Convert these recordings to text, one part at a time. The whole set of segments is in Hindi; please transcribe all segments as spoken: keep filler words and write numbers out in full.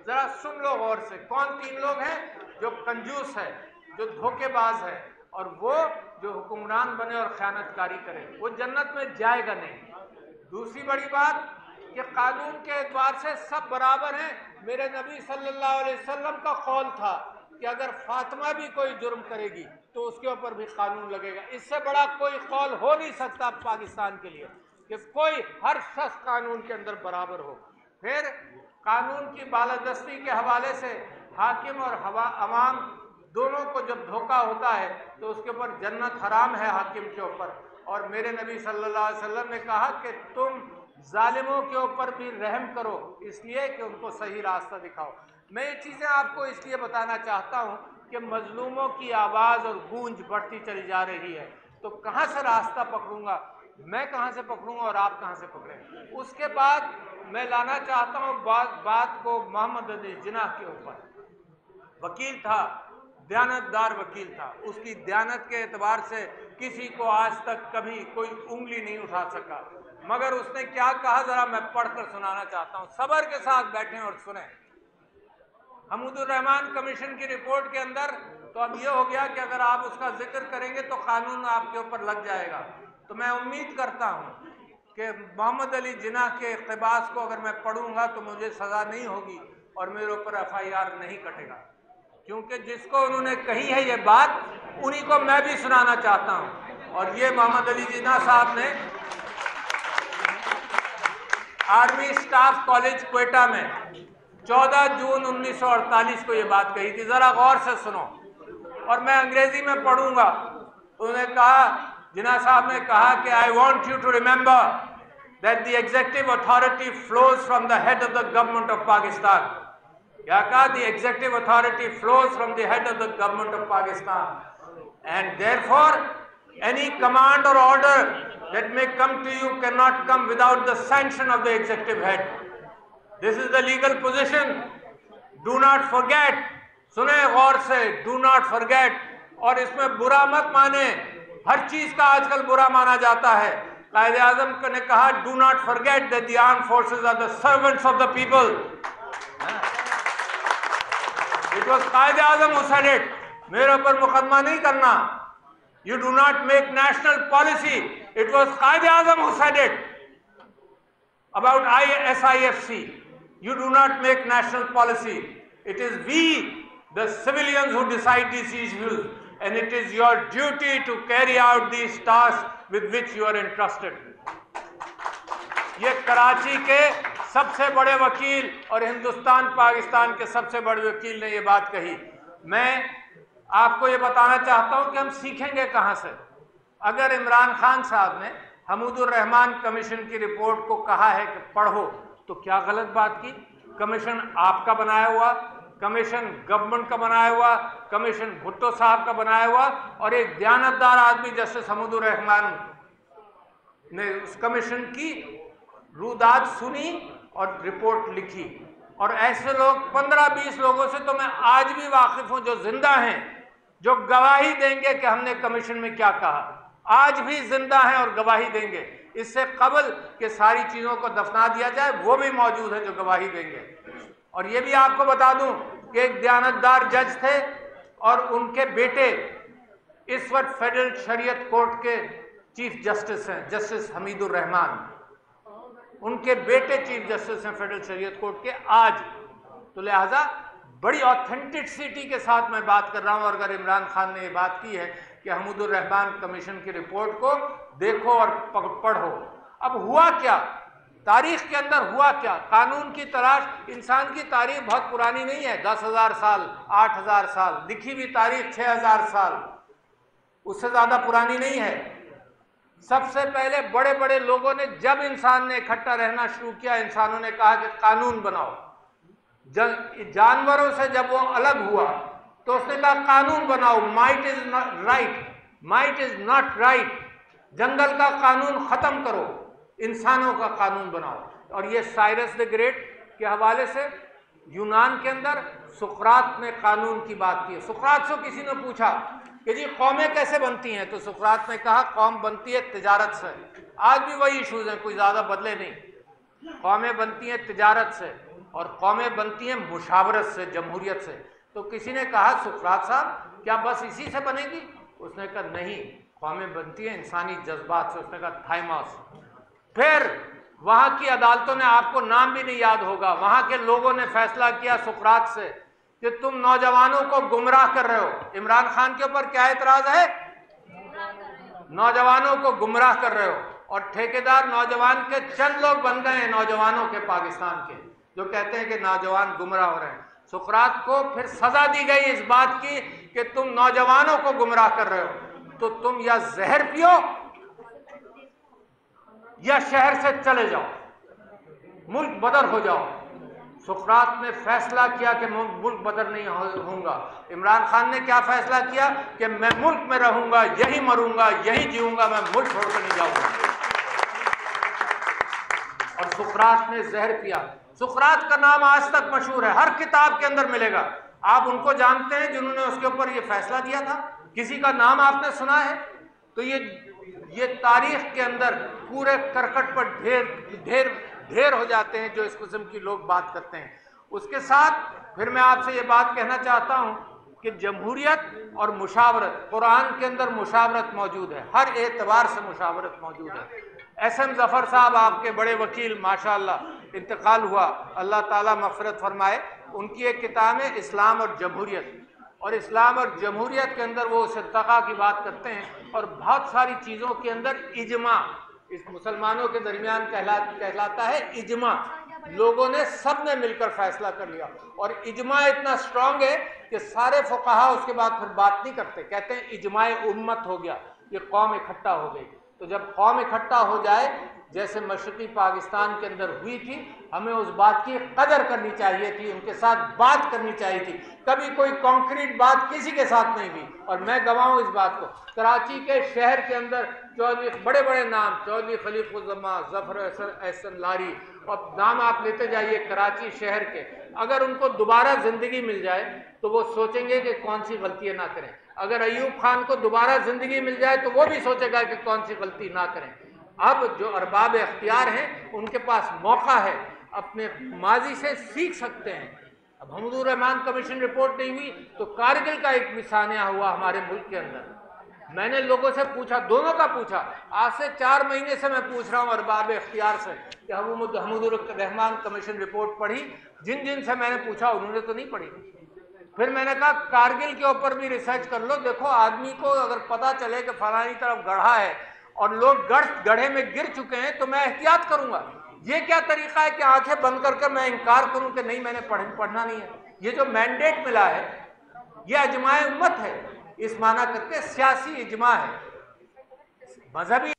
जरा सुन लो गौर से, कौन तीन लोग हैं? जो कंजूस है, जो धोखेबाज है, और वो जो हुक्मरान बने और ख़यानतकारी करे, वो जन्नत में जाएगा नहीं। दूसरी बड़ी बात कि कानून के एतबार से सब बराबर हैं। मेरे नबी सल्लल्लाहु अलैहि वसल्लम का कौल था कि अगर फातिमा भी कोई जुर्म करेगी तो उसके ऊपर भी कानून लगेगा। इससे बड़ा कोई कौल हो नहीं सकता पाकिस्तान के लिए कि कोई हर शख्स कानून के अंदर बराबर हो। फिर कानून की बालादस्ती के हवाले से हाकिम और हवा अवाम दोनों को जब धोखा होता है तो उसके ऊपर जन्नत हराम है हाकिम के ऊपर। और मेरे नबी सल्लल्लाहु अलैहि वसल्लम ने कहा कि तुम जालिमों के ऊपर भी रहम करो, इसलिए कि उनको सही रास्ता दिखाओ। मैं ये चीज़ें आपको इसलिए बताना चाहता हूँ कि मजलूमों की आवाज़ और गूंज बढ़ती चली जा रही है, तो कहाँ से रास्ता पकड़ूंगा मैं, कहाँ से पकड़ूंगा और आप कहाँ से पकड़ें? उसके बाद मैं लाना चाहता हूँ बात बात को मोहम्मद अली जिन्ना के ऊपर। वकील था, दयानतदार वकील था, उसकी दयानत के एतबार से किसी को आज तक कभी कोई उंगली नहीं उठा सका, मगर उसने क्या कहा जरा मैं पढ़कर सुनाना चाहता हूँ। सब्र के साथ बैठें और सुने। हमूदुर रहमान कमीशन की रिपोर्ट के अंदर तो अब यह हो गया कि अगर आप उसका जिक्र करेंगे तो कानून आपके ऊपर लग जाएगा। तो मैं उम्मीद करता हूँ कि मोहम्मद अली जिन्ना के इक़्तिबास को अगर मैं पढ़ूंगा तो मुझे सज़ा नहीं होगी और मेरे ऊपर एफ आई आर नहीं कटेगा, क्योंकि जिसको उन्होंने कही है ये बात उन्हीं को मैं भी सुनाना चाहता हूँ। और ये मोहम्मद अली जिन्ना साहब ने आर्मी स्टाफ कॉलेज क्वेटा में चौदह जून उन्नीस सौ अड़तालीस को ये बात कही थी। जरा गौर से सुनो और मैं अंग्रेजी में पढ़ूंगा। उन्होंने कहा, जिन्ना साहब ने कहा कि I want you to remember that the executive authority flows from the head of the government of Pakistan. क्या कहा? The executive authority flows from the head of the government of Pakistan and therefore any command or order that may come to you cannot come without the sanction of the executive head. This is the legal position. Do not forget. सुने गौर से, do not forget. और इसमें बुरा मत माने, हर चीज का आजकल बुरा माना जाता है। कायदे आजम ने कहा do not forget that the armed forces are the servants of the people. It was कायदे आजम who said it. मेरे ऊपर मुकदमा नहीं करना। You do not make national policy. It was Qaid Azam who said it about S I F C. You do not make national policy. It is we, the civilians, who decide these issues, and it is your duty to carry out these tasks with which you are entrusted. ये कराची के सबसे बड़े वकील और हिंदुस्तान पाकिस्तान के सबसे बड़े वकील ने ये बात कही। मैं आपको ये बताना चाहता हूं कि हम सीखेंगे कहां से। अगर इमरान खान साहब ने हमूदुर रहमान कमीशन की रिपोर्ट को कहा है कि पढ़ो, तो क्या गलत बात की? कमीशन आपका बनाया हुआ, कमीशन गवर्नमेंट का बनाया हुआ, कमीशन भुट्टो साहब का बनाया हुआ, और एक दयानतदार आदमी जैसे हमूदुर रहमान ने उस कमीशन की रूदाद सुनी और रिपोर्ट लिखी। और ऐसे लोग पंद्रह बीस लोगों से तो मैं आज भी वाकिफ हूं जो जिंदा हैं, जो गवाही देंगे कि हमने कमीशन में क्या कहा, आज भी जिंदा हैं और गवाही देंगे। इससे कबल कि सारी चीज़ों को दफना दिया जाए वो भी मौजूद है जो गवाही देंगे। और ये भी आपको बता दूं कि एक दयानतदार जज थे और उनके बेटे इस वक्त फेडरल शरीयत कोर्ट के चीफ जस्टिस हैं, जस्टिस हमीदुर रहमान। उनके बेटे चीफ जस्टिस हैं फेडरल शरीयत कोर्ट के आज। तो लिहाजा बड़ी ऑथेंटिसिटी के साथ मैं बात कर रहा हूं। और अगर इमरान खान ने ये बात की है कि हमूदुर रहमान कमीशन की रिपोर्ट को देखो और पढ़ो, अब हुआ क्या, तारीख के अंदर हुआ क्या? कानून की तलाश, इंसान की तारीख बहुत पुरानी नहीं है, दस हजार साल, आठ हजार साल, लिखी हुई तारीख छह हजार साल, उससे ज्यादा पुरानी नहीं है। सबसे पहले बड़े बड़े लोगों ने, जब इंसान ने इकट्ठा रहना शुरू किया, इंसानों ने कहा कि कानून बनाओ। जानवरों से जब वो अलग हुआ तो उसने कहा कानून बनाओ, might is not right, might is not right. जंगल का कानून खत्म करो, इंसानों का कानून बनाओ। और ये साइरस द ग्रेट के हवाले से यूनान के अंदर सुकरात ने कानून की बात की। सुकरात से किसी ने पूछा कि जी कौमें कैसे बनती हैं, तो सुकरात ने कहा कौम बनती है तिजारत से। आज भी वही इशूज हैं, कोई ज़्यादा बदले नहीं। कौमें बनती हैं तिजारत से, और कौमें बनती हैं मुशावरत से, जमहूरियत से। तो किसी ने कहा सुकरात साहब क्या बस इसी से बनेगी? उसने कहा नहीं, कौमें बनती हैं इंसानी जज्बात से। उसने कहा थाइमास। फिर वहाँ की अदालतों ने, आपको नाम भी नहीं याद होगा, वहाँ के लोगों ने फैसला किया सुकरात से कि तुम नौजवानों को गुमराह कर रहे हो। इमरान खान के ऊपर क्या एतराज है? नौजवानों को गुमराह कर रहे हो। और ठेकेदार नौजवान के चंद लोग बन गए हैं, नौजवानों के पाकिस्तान के, जो कहते हैं कि नौजवान गुमराह हो रहे हैं। सुकरात को फिर सजा दी गई इस बात की कि तुम नौजवानों को गुमराह कर रहे हो, तो तुम या जहर पियो या शहर से चले जाओ, मुल्क बदर हो जाओ। सुकरात ने फैसला किया कि मैं मुल्क बदर नहीं होऊंगा। इमरान खान ने क्या फैसला किया कि मैं मुल्क में रहूंगा, यही मरूंगा, यही जीऊंगा, मैं मुल्क छोड़कर नहीं जाऊंगा। और सुकरात ने जहर पिया। सुकरात का नाम आज तक मशहूर है, हर किताब के अंदर मिलेगा। आप उनको जानते हैं जिन्होंने उसके ऊपर ये फैसला दिया था? किसी का नाम आपने सुना है? तो ये ये तारीख के अंदर पूरे करकट पर ढेर ढेर ढेर हो जाते हैं जो इस किस्म की लोग बात करते हैं। उसके साथ फिर मैं आपसे ये बात कहना चाहता हूँ कि जमहूरियत और मुशावरत, कुरान के अंदर मुशावरत मौजूद है, हर एतबार से मुशावरत मौजूद है। एस एम जफर साहब आपके बड़े वकील माशाअल्लाह इंतकाल हुआ, अल्लाह ताला मग़फ़िरत फरमाए। उनकी एक किताब है इस्लाम और जमहूरियत, और इस्लाम और जमहूरियत के अंदर वो सिद्दक़ा की बात करते हैं और बहुत सारी चीज़ों के अंदर इजमा, इस मुसलमानों के दरमियान कहला कहलाता है इजमा। लोगों ने, सब ने मिलकर फैसला कर लिया, और इजमा इतना स्ट्रांग है कि सारे फुक़हा उसके बाद फिर बात नहीं करते, कहते हैं इजमाए उम्मत हो गया, ये कौम इकट्ठा हो गई। तो जब कौम इकट्ठा हो जाए, जैसे मशरक़ी पाकिस्तान के अंदर हुई थी, हमें उस बात की कदर करनी चाहिए थी, उनके साथ बात करनी चाहिए थी। कभी कोई कॉन्क्रीट बात किसी के साथ नहीं हुई, और मैं गवाह हूँ इस बात को। कराची के शहर के अंदर चौधरी, बड़े बड़े नाम, चौधरी खलीफुज़्ज़मा, ज़फ़र एहसन लारी, और नाम आप लेते जाइए कराची शहर के, अगर उनको दोबारा ज़िंदगी मिल जाए तो वो सोचेंगे कि कौन सी गलतियाँ ना करें। अगर अयूब खान को दोबारा ज़िंदगी मिल जाए तो वो भी सोचेगा कि कौन सी गलती ना करें। अब जो अरबाब इख्तियार हैं, उनके पास मौका है, अपने माजी से सीख सकते हैं। अब हमदुर रहमान कमीशन रिपोर्ट नहीं हुई तो कारगिल का एक मिसानिया हुआ हमारे मुल्क के अंदर। मैंने लोगों से पूछा, दोनों का पूछा, आज से चार महीने से मैं पूछ रहा हूँ अरबाब इख्तियार से कि हमदुर रहमान कमीशन रिपोर्ट पढ़ी? जिन जिन से मैंने पूछा उन्होंने तो नहीं पढ़ी। फिर मैंने कहा कारगिल के ऊपर भी रिसर्च कर लो, देखो आदमी को अगर पता चले कि फलानी तरफ गढ़ा है और लोग गढ़ गढ़े में गिर चुके हैं तो मैं एहतियात करूंगा। ये क्या तरीका है कि आंखें बंद करके मैं इनकार करूं कि नहीं मैंने पढ़, पढ़ना नहीं है? ये जो मैंडेट मिला है ये अजमाए उम्मत है, इस माना करके सियासी इजमा है, मजहबी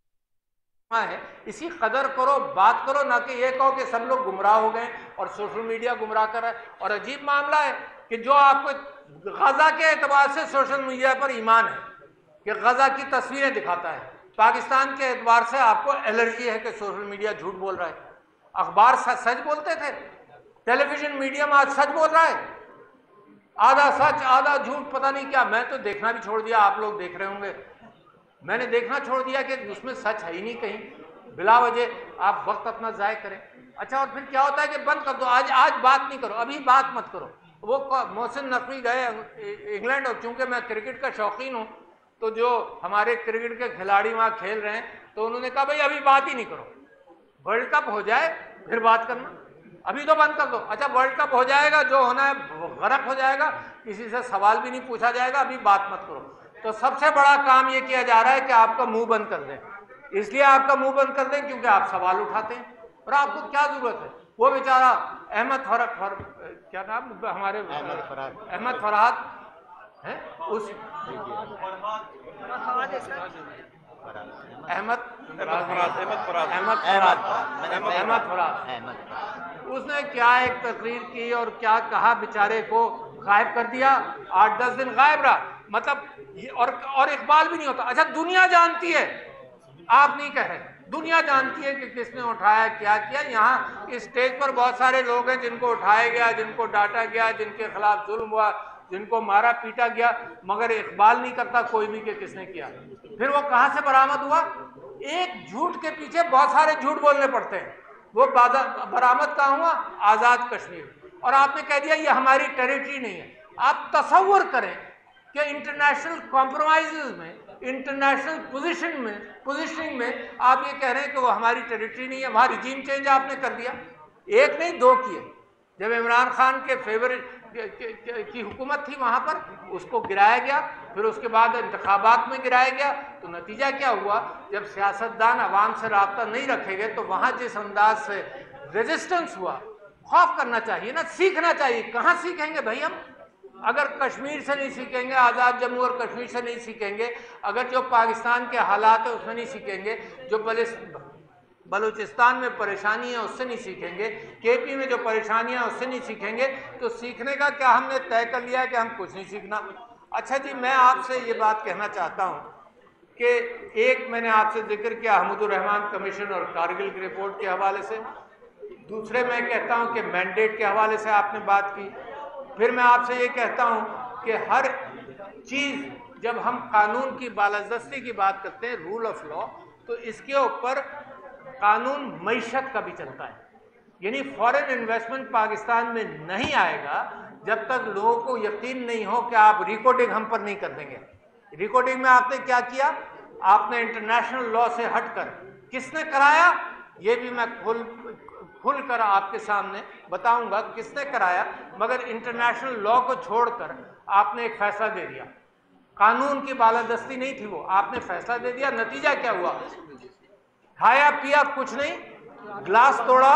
है। इसी कदर करो, बात करो, ना कि ये कहो कि सब लोग गुमराह हो गए और सोशल मीडिया गुमराह कर रहा है। और अजीब मामला है कि जो आपको गजा के एतबार से सोशल मीडिया पर ईमान है कि गजा की तस्वीरें दिखाता है, पाकिस्तान के एतबार से आपको एलर्जी है कि सोशल मीडिया झूठ बोल रहा है। अखबार सच सच बोलते थे, टेलीविजन मीडियम आज सच बोल रहा है, आधा सच आधा झूठ, पता नहीं क्या। मैं तो देखना भी छोड़ दिया, आप लोग देख रहे होंगे, मैंने देखना छोड़ दिया कि उसमें सच है ही नहीं कहीं, बिला वजह आप वक्त अपना ज़ाय करें। अच्छा, और फिर क्या होता है कि बंद कर दो, आज आज बात नहीं करो, अभी बात मत करो। वो मोहसिन नकवी गए इंग्लैंड, और चूंकि मैं क्रिकेट का शौकीन हूँ तो जो हमारे क्रिकेट के खिलाड़ी वहाँ खेल रहे हैं तो उन्होंने कहा भाई अभी बात ही नहीं करो, वर्ल्ड कप हो जाए फिर बात करना, अभी तो बंद कर दो। अच्छा, वर्ल्ड कप हो जाएगा, जो होना है गरक हो जाएगा, किसी से सवाल भी नहीं पूछा जाएगा, अभी बात मत करो। तो सबसे बड़ा काम ये किया जा रहा है कि आपका मुंह बंद कर दें। इसलिए आपका मुंह बंद कर दें क्योंकि आप सवाल उठाते हैं, और आपको क्या जरूरत है? वो बेचारा अहमद फरक फर, क्या नाम हमारे अहमद फरहाद है, उस अहमद अहमद फरहाद उसने क्या एक तकरीर की और क्या कहा, बेचारे को गायब कर दिया, आठ दस दिन गायब रहा। मतलब और और इकबाल भी नहीं होता। अच्छा, दुनिया जानती है, आप नहीं कह रहे, दुनिया जानती है कि किसने उठाया, क्या किया। यहाँ इस स्टेज पर बहुत सारे लोग हैं जिनको उठाया गया, जिनको डांटा गया, जिनके खिलाफ जुल्म हुआ, जिनको मारा पीटा गया, मगर इकबाल नहीं करता कोई भी कि किसने किया। फिर वो कहाँ से बरामद हुआ? एक झूठ के पीछे बहुत सारे झूठ बोलने पड़ते हैं। वो बरामद कहाँ हुआ? आज़ाद कश्मीर। और आपने कह दिया ये हमारी टेरिटरी नहीं है। आप तसव्वुर करें कि इंटरनेशनल कॉम्प्रोमाइज़ में, इंटरनेशनल पोजीशन में पोजीशनिंग में आप ये कह रहे हैं कि वो हमारी टेरिटरी नहीं है। वहाँ रिजीम चेंज आपने कर दिया, एक नहीं दो किए। जब इमरान खान के फेवर की हुकूमत थी वहाँ पर, उसको गिराया गया, फिर उसके बाद इंतखाबात में गिराया गया। तो नतीजा क्या हुआ? जब सियासतदान अवाम से राब्ता नहीं रखेंगे तो वहाँ जिस अंदाज से रेजिस्टेंस हुआ, खौफ करना चाहिए ना, सीखना चाहिए। कहाँ सीखेंगे भाई हम? अगर कश्मीर से नहीं सीखेंगे, आज़ाद जम्मू और कश्मीर से नहीं सीखेंगे, अगर जो पाकिस्तान के हालात है उसमें नहीं सीखेंगे, जो बलूचिस्तान में परेशानी है उससे नहीं सीखेंगे, केपी में जो परेशानियां उससे नहीं सीखेंगे, तो सीखने का क्या हमने तय कर लिया कि हम कुछ नहीं सीखना। अच्छा जी, मैं आपसे ये बात कहना चाहता हूँ कि एक मैंने आपसे जिक्र किया हमदुर्रहमान कमीशन और कारगिल की रिपोर्ट के हवाले से, दूसरे मैं कहता हूँ कि मैंडेट के हवाले से आपने बात की, फिर मैं आपसे ये कहता हूँ कि हर चीज़ जब हम कानून की बालादस्ती की बात करते हैं, रूल ऑफ लॉ, तो इसके ऊपर कानून मईशत का भी चलता है। यानी फॉरेन इन्वेस्टमेंट पाकिस्तान में नहीं आएगा जब तक लोगों को यकीन नहीं हो कि आप रिकॉर्डिंग हम पर नहीं कर देंगे। रिकॉर्डिंग में आपने क्या किया? आपने इंटरनेशनल लॉ से हटकर, किसने कराया ये भी मैं खुल खुल कर आपके सामने बताऊंगा किसने कराया, मगर इंटरनेशनल लॉ को छोड़कर आपने एक फैसला दे दिया। कानून की बालादस्ती नहीं थी वो, आपने फैसला दे दिया। नतीजा क्या हुआ? खाया पिया कुछ नहीं, ग्लास तोड़ा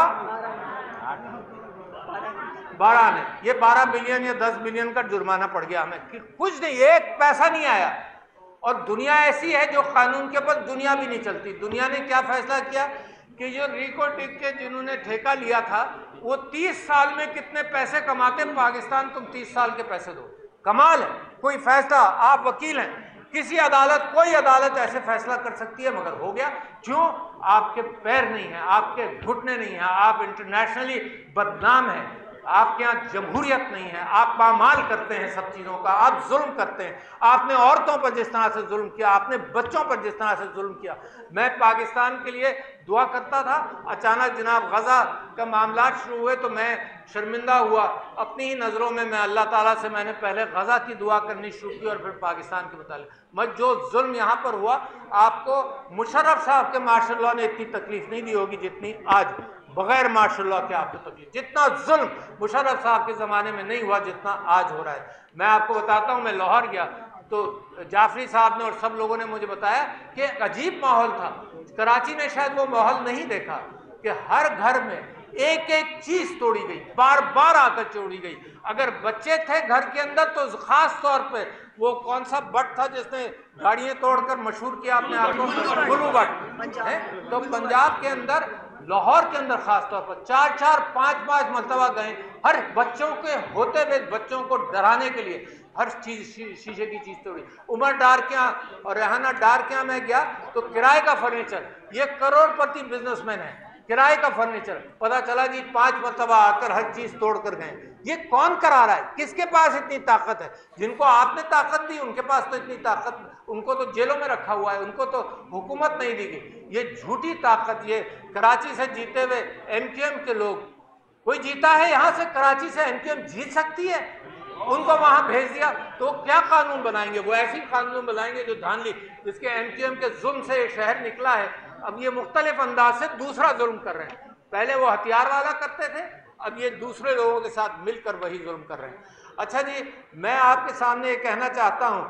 बारह ने, ये बारह बिलियन या दस बिलियन का जुर्माना पड़ गया हमें, कि कुछ नहीं, एक पैसा नहीं आया। और दुनिया ऐसी है जो कानून के ऊपर दुनिया भी नहीं चलती। दुनिया ने क्या फैसला किया कि जो रिको टिक के जिन्होंने ठेका लिया था वो तीस साल में कितने पैसे कमाते, पाकिस्तान तुम तीस साल के पैसे दो। कमाल है, कोई फैसला, आप वकील हैं, किसी अदालत, कोई अदालत ऐसे फैसला कर सकती है, मगर हो गया। क्यों? आपके पैर नहीं है, आपके घुटने नहीं है, आप इंटरनेशनली बदनाम हैं, आपके यहाँ जमहूरियत नहीं है, आप पामाल करते हैं सब चीज़ों का, आप जुल्म करते हैं। आपने औरतों पर जिस तरह से जुल्म किया, आपने बच्चों पर जिस तरह से जुल्म किया। मैं पाकिस्तान के लिए दुआ करता था, अचानक जनाब गज़ा का मामला शुरू हुए तो मैं शर्मिंदा हुआ अपनी ही नज़रों में। मैं अल्लाह ताला से मैंने पहले गज़ा की दुआ करनी शुरू की और फिर पाकिस्तान के मुतालिक। मैं जो जुल्म यहाँ पर हुआ, आपको मुशर्रफ साहब के मार्शल लॉ ने इतनी तकलीफ नहीं दी होगी जितनी आज बगैर मार्शल लॉ के आपको तकलीफ, जितना जुल्म मुशर्रफ साहब के ज़माने में नहीं हुआ जितना आज हो रहा है। मैं आपको बताता हूँ, मैं लाहौर गया तो जाफरी साहब ने और सब लोगों ने मुझे बताया कि एक अजीब माहौल था। कराची ने शायद वो माहौल नहीं देखा कि हर घर में एक एक चीज़ तोड़ी गई, बार बार आकर तोड़ी गई। अगर बच्चे थे घर के अंदर तो ख़ास तौर पे वो कौन सा बट था जिसने गाड़ियाँ तोड़कर मशहूर किया अपने आप को, गुलू बट है। तो पंजाब के अंदर, लाहौर के अंदर खास तौर पर चार चार पांच पांच मरतबा गए, हर बच्चों के होते हुए बच्चों को डराने के लिए हर चीज शीशे की चीज तोड़ी। उमर डार के यहाँ और रेहाना डार के यहाँ मैं गया तो किराए का फर्नीचर, ये करोड़पति बिजनेसमैन है, किराए का फर्नीचर, पता चला जी पांच मरतबा आकर हर चीज तोड़ कर गए। ये कौन करा रहा है? किसके पास इतनी ताकत है? जिनको आपने ताकत दी उनके पास तो इतनी ताकत, उनको तो जेलों में रखा हुआ है, उनको तो हुकूमत नहीं दी गई। ये झूठी ताकत, ये कराची से जीते हुए एमक्यूएम के लोग, कोई जीता है यहाँ से कराची से, एमक्यूएम जीत सकती है, उनको वहां भेज दिया तो क्या कानून बनाएंगे? वो ऐसी कानून बनाएंगे जो धांधली, जिसके एमक्यूएम के जुल्म से एक शहर निकला है, अब ये मुख्तलिफ अंदाज से दूसरा जुल्म कर रहे हैं। पहले वो हथियार वाला करते थे, अब ये दूसरे लोगों के साथ मिलकर वही जुल्म कर रहे हैं। अच्छा जी, मैं आपके सामने ये कहना चाहता हूँ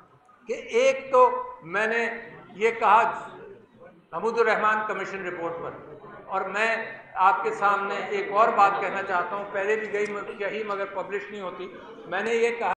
कि एक तो मैंने ये कहा हमदुर्रहमान कमीशन रिपोर्ट पर, और मैं आपके सामने एक और बात कहना चाहता हूँ, पहले भी गई कही मगर पब्लिश नहीं होती। मैंने ये कहा